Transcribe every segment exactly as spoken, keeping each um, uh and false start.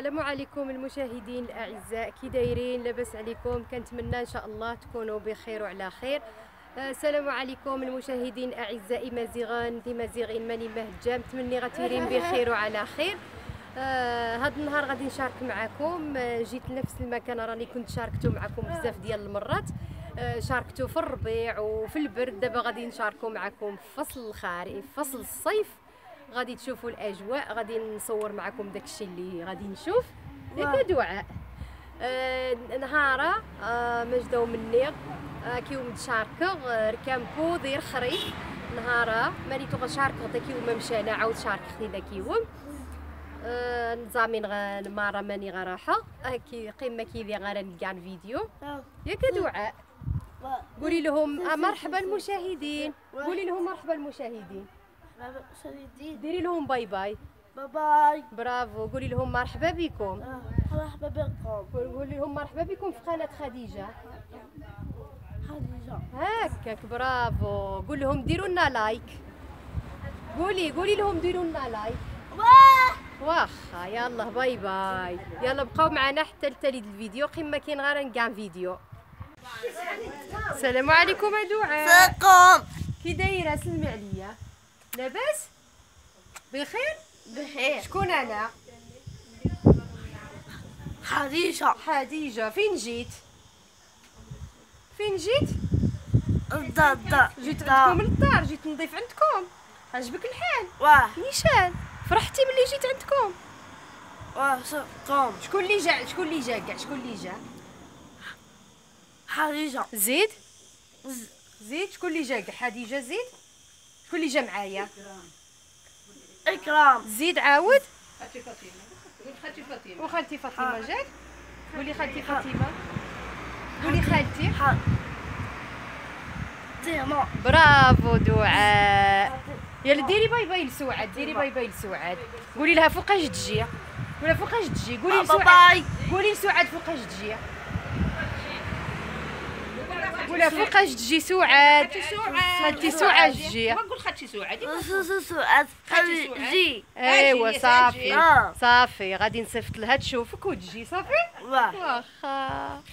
السلام عليكم المشاهدين الاعزاء، كي دايرين؟ لاباس عليكم؟ كنتمنى ان شاء الله تكونوا بخير وعلى خير. السلام عليكم المشاهدين اعزائي مازيغان دي مازيغين ماني مهجام، تمني غتيرين بخير وعلى خير. آه هاد النهار غادي نشارك معكم. آه جيت لنفس المكان راني كنت شاركتو معكم بزاف ديال المرات. آه شاركتو في الربيع وفي البرد، دابا غادي نشاركو معكم في فصل الخريف، في فصل الصيف. غادي تشوفوا الاجواء، غادي نصور معكم داكشي اللي غادي نشوف. ياك دعاء؟ آه نهارا آه مجدو مني آه كيوم تشاركه آه ركامكو دير خريف نهارا ماني تو غشارك غدا كيوم مشانا عاود شارك خدي دا كيوم آه نزامين غا مارا ماني غراحه هاكي قيمه كيدي غير نلقى الفيديو. ياك دعاء؟ قولي لهم آه مرحبا المشاهدين، قولي لهم مرحبا المشاهدين، ديري لهم باي باي. باي باي. برافو. قولي لهم مرحبا بكم. آه. مرحبا بكم. قولي لهم مرحبا بكم في قناة خديجة. خديجة. هكاك برافو. قول لهم ديروا لنا لايك. قولي قولي لهم ديروا لنا لايك. واه. واخا يلا باي باي. يلا بقاو معنا حتى لتالي الفيديو، قيمة كاين غير نكاع فيديو. السلام عليكم يا دعاء. سلام. كي دايره؟ سلمي عليا. لاباس؟ بخير؟ بخير. شكون انا؟ خديجة. خديجة. فين جيت؟ فين جيت؟ الدار الدار. جيت عندكم للدار، جيت نضيف عندكم. عجبك الحال؟ واه. نيشان فرحتي ملي جيت عندكم؟ واه سلام. شكون اللي جا؟ شكون اللي جا كاع؟ شكون اللي جا؟ خديجة. زيد زيد. شكون اللي جا كاع؟ خديجة. زيد. شكون اللي جا معايا؟ إكرام. زيد عاود. خالتي فاطمه. قول خالتي فاطمه. وخالتي فاطمة جات؟ قولي خالتي فاطمة. قولي خالتي. تيما. برافو دعاء. يلا ديري باي باي لسعاد، ديري باي باي لسعاد. قولي لها فوقاش تجي، قولي فوقاش تجي. قولي لسعاد، باي. قولي لسعاد فوقاش تجي. قولها فوقاش تجي سعاد. خالتي سعاد تجي. ما نقول خالتي سعاد. سعاد. خديجي. ايوا صافي آه. صافي غادي نصيفط لها تشوفك وتجي. صافي واه. واخا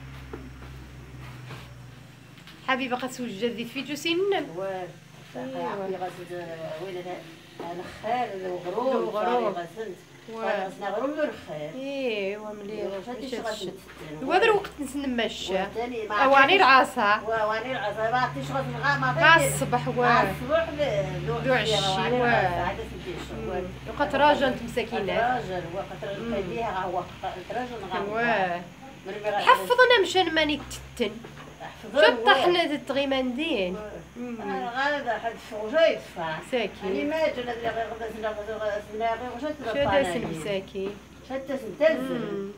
حبيبه غتوجد ذي فيديو سنن. واه صافي غسلت وين الخال وغروب وغروب. غسلت واه. غسلنا غروب والخال. ايوا مليح. شاتي غسلت هذا الوقت نسنمش وثاني ما اواني العصا واني العصا ما عرفتيش غسل مع ما مع الصبح. واه الصبح دو عشي. واه وقت راجل انت مساكينات. راجل وقت راجل خليها هو راجل غا واه حفظنا مشان ماني تتن شطحنا التغيماندين. غادا حد الشغل يدفع ساكين. يعني ما جنا اللي غير غسلنا غسلنا غير وشات شاداس المساكين. حتى سنتزل.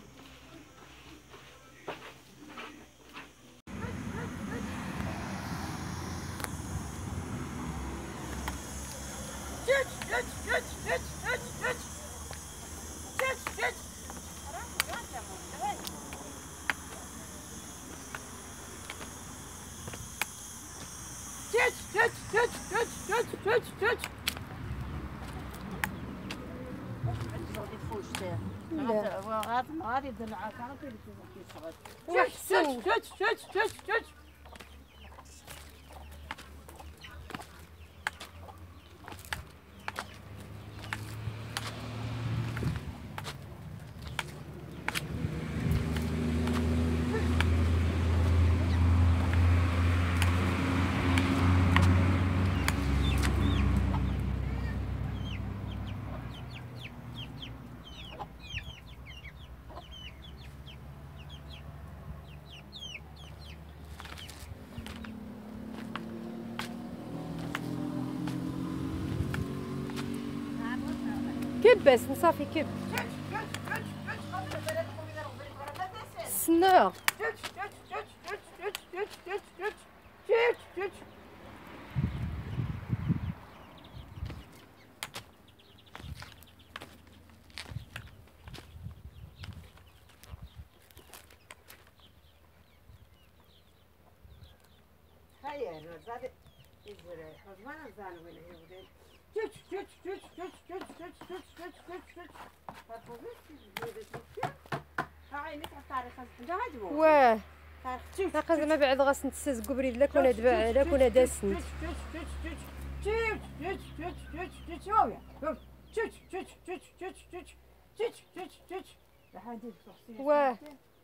غادي يدير العصا وحسن. كب بس نصافي كب سنة. هيا زاد يزرع زمان زان وين هي واه باقا زعما بعد غاس نتسازقو بريد لا كنا دبا على كنا داسنت واه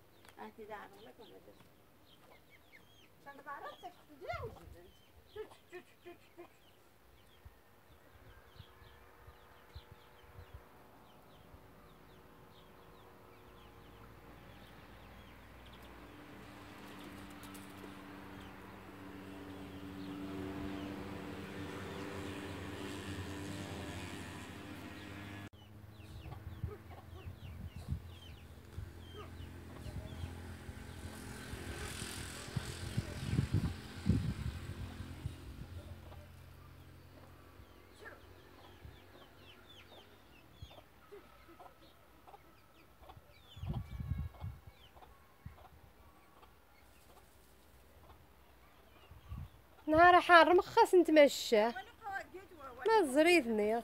نهار حار ما خاص نتمشى ما زريتني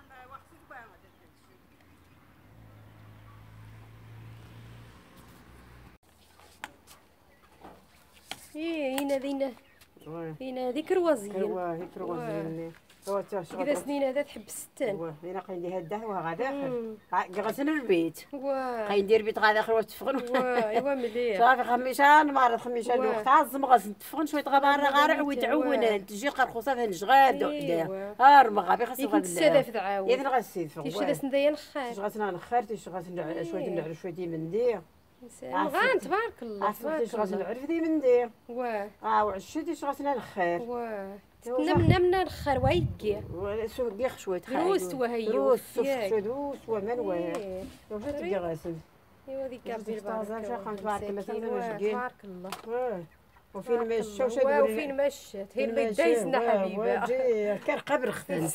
ايه هنا ذينا هنا هذيك روازيين ايوا هيك روازيين هو تا شغل كذا سنين هذا تحب الستان واه هنا قيندي هاد الدهوه غادا داخل غسل البيت واه قيندير البيت غادا داخل وتفغن واه ايوا مليح صافي خميشان مرض خميشان واه. الوقت عزم غاس نتفغن شويه غابار غارع ويتعون واه. تجي قرقوصه في الجغاد ايوا. وحده ها رمغا بخاص يكون السلف تعاود يدن غاسيد فوق تيشي داس نديا نخار تيش غاس نخر تيش غاس نلعب شويه نلعب شويه دي مندي مغان تبارك الله عرفت تبارك تيش غاس الله نعرف دي مندي واه اه وعشتي تيش غاس نخر واه نمنا منا نخر ويكي سو قيخ شويه روس وهيو روس سوف ياك. شدوس ومن واه إيه. وجا تلقى غاسل ايوا ذيك واش كابير تختار زعما شي خمس بارك مثلا مساكين. واش واه، كاين؟ تبارك الله واه وفين تبارك مشى الله. وشا واه، وفين مشات هي البيت دايزنا حبيبه حبيبه كان قبر خفن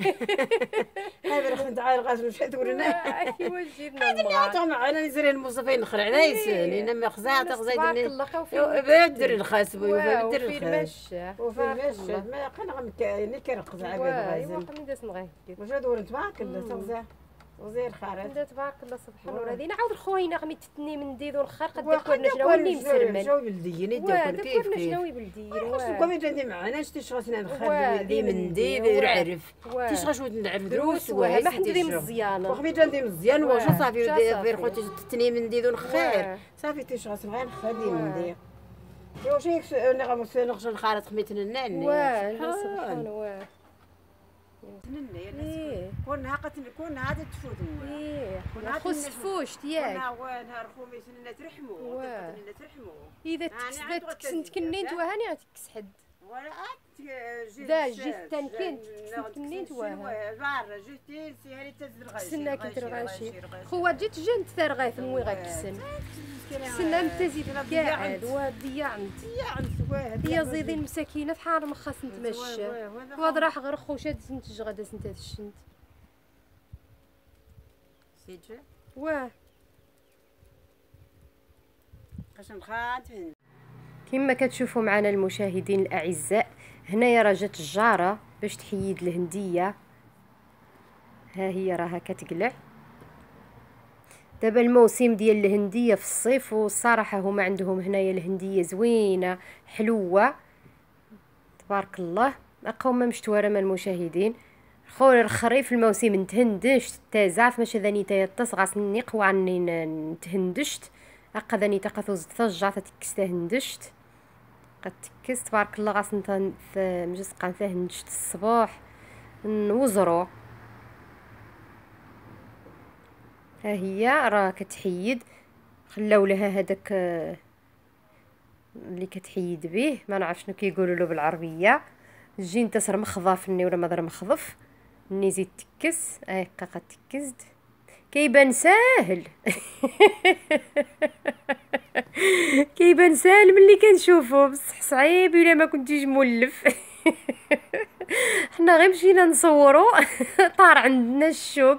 قبر خفن تعال غاز مشى دورنا ايوا جينا المغار تو معنا نزرين المصطفى نخر على يسال انا مخزا تغزايد تبارك الله خوفي بدر الخاس واه، بدر وفين الخاس مشى وفين مشى ما قنا غمكاني كيرقز عباد واه ايوا غازل قمي داس نغير واش دور تبارك الله تغزا وزير خارج دا تبارك الله سبحان الله هذه نعاود الخوينه غمي تتني من ديدو الخر قد وقد كنا شنو اللي مسرمن شنو بلديين واه يداكل دا كيف كنا كيف شنو يبلديين خاصو واه كومي جاندي معنا شتي شغاسنا واه، نخرج دي دي من من دي، دي واه. يعرف واه. تيش غاش ود نعرف دروس دروس واه ما حندير تيش مزيانه وخمي جاندي مزيان واه، واش صافي جا دي- صافي. غير خوتي تتني من دي دون خير واه. صافي تيش غاس غير نخر دي واه. من دي ايوا واش هيك انا غنمس نخرج الخارط خميتنا الناني واه لا سبحان واه تنني ايه كون ناقه كون هذا تفوت ايه كنا خص تفوش تياك كنا وين نهار خميس لنا ترحموا واه. لنا ترحموا اذا يعني تكس عاد تكس وقت نتكنيت الزيادة. وهاني غتكس حد ولا جيت دا جيت تنكنت تكنيت واه بار جيتي سي هاني تزد الغاشي كسنا كنت رغاشي خوات جيت جنت ثرغاي في الموي غاكسن كسنا متزيد قاعد وضيعت هي زيدين مساكينه فحال ما خاص نتمشى وهاد راح غير خوشات زنت غدا سنت هاد الشنت سيجي واه قسم خات كما كتشوفوا معنا المشاهدين الاعزاء هنايا راه جات الجاره باش تحيد الهنديه ها هي راها كتقلع دابا الموسم ديال الهنديه في الصيف والصراحه هما عندهم هنايا الهنديه زوينه حلوه تبارك الله اقوم ما مشتوره من المشاهدين خور الخريف الموسم نتهندشت تازعف ماشي ذاني تيطس غاسني قوا عني نتهندشت اقا ذاني تقاثوز تفجع تكس تهندشت قد تكس تبارك الله غاس نت مجلس قان تهندشت الصباح نوزرو ها هي راه كتحيد خلاو لها هذاك اللي كتحيد به ما نعرف شنو كيقولوا له بالعربيه تجي انت سر مخضافني ولا مضر مخضف ني زيد تكس اي قا تكزد كيبان ساهل كيبان ساهل ملي كنشوفو بصح صعيب الا ما كنتيش مولف حنا غير مشينا نصورو طار عندنا الشوك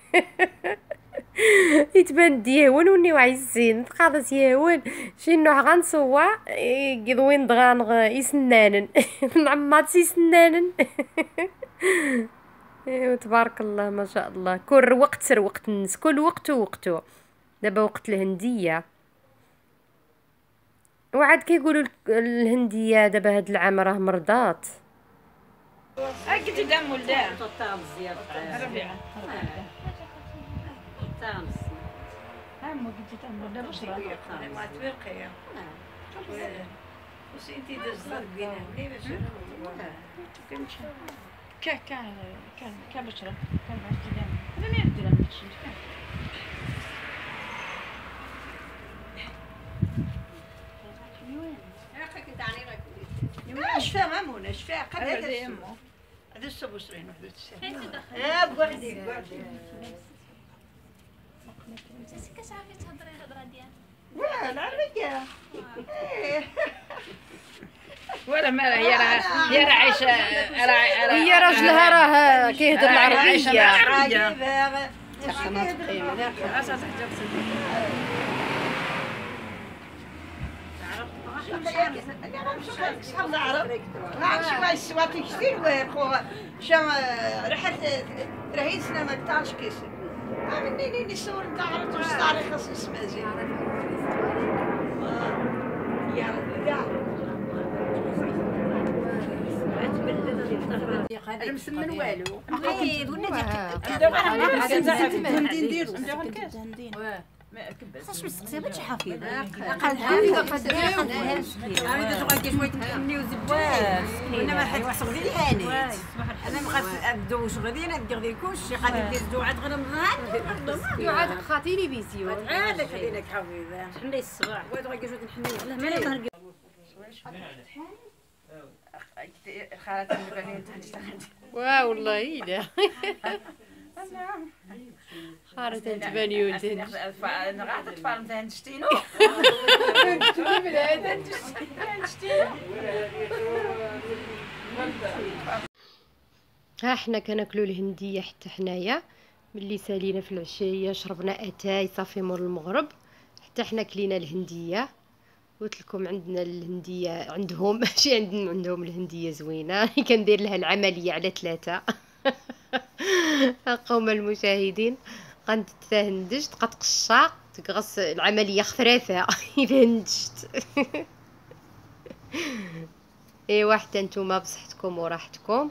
يتبان ديهون وني وعيزين تقاضت يهون شي نوع غنصور يضوين دغان يسنانن نعمات يسنانن ايوا تبارك الله ما شاء الله، كل وقت سر وقت الناس، كل وقت ووقته. دابا وقت الهنديه، وعاد كيقولوا الك- الهنديه دابا هاد العام راه مرضات. أكيد دم ولدها طعم الزيارة ربيعة طعم هم قلت دم ولدها بشرى ما توقع بس انتي دزر بينا ليه بس كان كان كان كان بشرى كان عشت دم انا ما ندير انا شي اش فيها مامون اش فيها قد هذا امه هذا الصبو صرين وحده تسال اه بوحدي بوحدي كاش عارفه تهضري الهضره ديالك لا العربية إيه. ولا ما هي راه هي راه عايشة راه هي راجلها راه كيهضر العربيه. عايشة شحال العرب ما عرفتش واش سواتي كثير وخو شا رحت راهي سنة ما قطعش كيسر مني ني نصور نتاع عرفت واش تاريخ خاص اسمها زين يا يا انا مسمن والو اكيد خاص مسقسي باش حفيظه قال انا تبغى شويه تحني وزبواس انا ما حد صغير هانيت انا ما غنبداو شغلي انا ندير لي كلشي غادي ندير دوعات غير نهار عاد خاطيني بيزيو عاد خلينك حفيظه تحني الصباح وتبغى شويه تحني والله ما نهار خالتي البنين تحت واو والله لا خارت انت بنيوت انا قاعده تفارم تاع نشتينو ها حنا كناكلوا الهنديه حتى حنايا ملي سالينا في العشيه، شربنا اتاي صافي مور المغرب حتى حنا كلينا الهنديه. قلت لكم عندنا الهنديه عندهم ماشي عندنا عندهم الهنديه زوينه كندير لها العمليه على ثلاثه. قوم المشاهدين قنت تهندشت قد قشاق تقص العمليه خفرافه هندشت. ايوا حتى نتوما بصحتكم وراحتكم.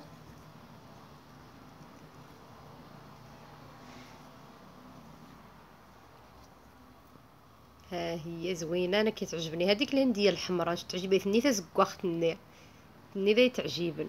ها هي زوينه انا كتعجبني هذيك الهنديه الحمراء تعجبني ثنيته زكواخت النير النير تعجبني.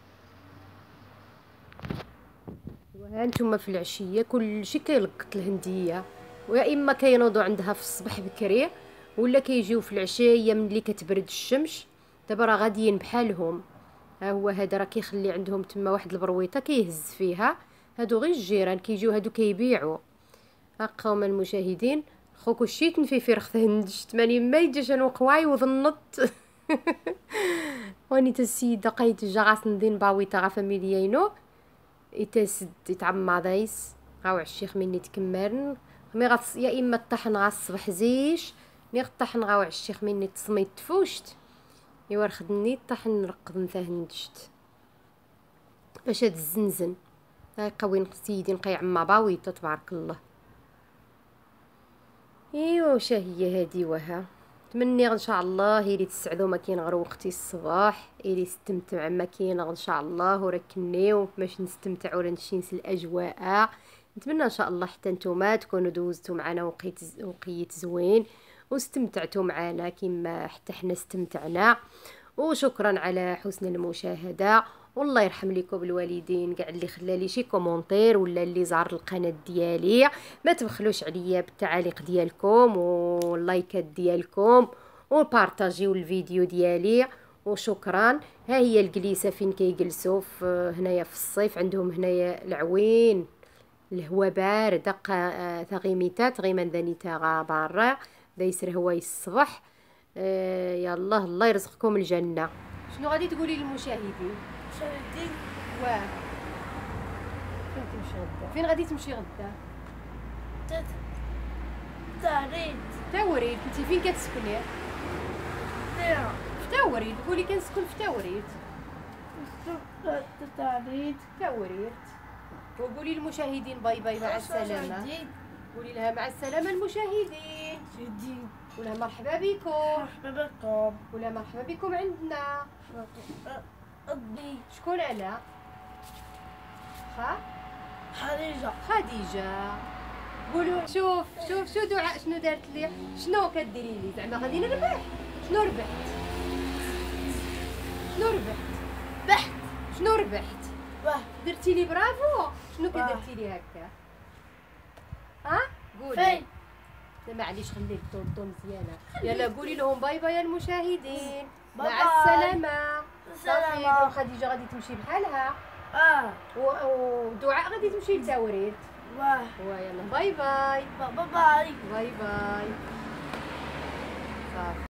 وها نتوما في العشيه كلشي كيلقط الهنديه، ويا اما كينوضوا عندها في الصباح بكري ولا كيجيو في العشيه ملي كتبرد الشمس. دابا راه غاديين بحالهم، ها هو هذا راه كيخلي عندهم تما واحد البرويطه كيهز فيها، هادو غير الجيران كيجيو هادو كيبيعوا. ها قوم المشاهدين خوك الشيت في فرخ هندشت ماني ما يجيش انا قواي وظنت. واني تسيد قايت جاغاس ندين باويتا غا فاميليينو يتسد يتعمى دايس غاو الشيخ مني تكمرن مي غاص يا اما الطحن غا الصبح زيش مي الطحن غاو الشيخ مني تصميت تفوشت ايوا خدني الطحن نرقد نتا هندشت باش هاد الزنزن هاي قوي سيدي نقي عما باويتا تبارك الله. ايوا وش هي هادي وها تمني ان شاء الله يري تسعدوا ما كاين غير وقتي الصباح يري استمتع ما كاين ان شاء الله وركنيو باش نستمتعوا ولا نشينس الاجواء. نتمنى ان شاء الله حتى نتوما تكونوا دوزتوا معنا وقيت وقيت زوين واستمتعتوا معنا كما حتى حنا استمتعنا. وشكرا على حسن المشاهده والله يرحم لكم الوالدين كاع اللي خلى لي شي كومونتير ولا اللي زار القناه ديالي. ما تبخلوش عليا بالتعاليق ديالكم واللايكات ديالكم وبارطاجيو الفيديو ديالي وشكرا. ها هي الجليسه فين كيجلسوا هنايا في الصيف عندهم هنايا العوين الهواء بارد ثغيميتات غيمن ذانيتا غا برا دايسر هواي الصبح. آه يلا الله يرزقكم الجنه. شنو غادي تقولي للمشاهدين؟ شاهدين واه فين تمشي غدا؟ فين غادي تمشي غدا؟ تاريد تاوريد. انت فين كتسكني؟ تيرا في تاوريد. قولي كنسكن في تاوريد. تاريد تاوريد وقولي للمشاهدين باي باي مع السلامة. قولي لها مع السلامة المشاهدين. جديد. قولها مرحبا بكم. مرحبا بكم. قولها مرحبا بكم عندنا. أبي. شكون أنا؟ خا؟ خديجة. خديجة. قولوا شوف شوف شو دعاء شنو دارت لي؟ شنو كديري لي؟ زعما غادي نربح؟ شنو ربحت؟ شنو ربحت؟ بحت. شنو ربحت؟ واه. درتي لي برافو؟ شنو واه. كدرتي لي هكا؟ ها؟ قولي. فين؟ لا معليش خليك طونطو مزيانة. يلا قولي لهم باي باي يا المشاهدين. باي مع باي. السلامة. السلامة. صافي خديجة غادي تمشي بحالها. اه. و- ودعاء غادي تمشي لتوريد. واه. ويلا باي باي. باي باي. باي باي. صافي.